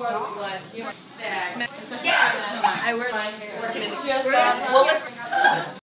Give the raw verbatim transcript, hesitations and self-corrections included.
Yeah. I work working in the kiosk. What was